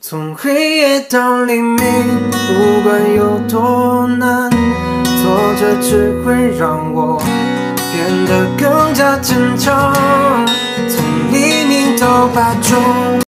从黑夜到黎明，不管有多难，挫折只会让我变得更加坚强。从黎明到白昼。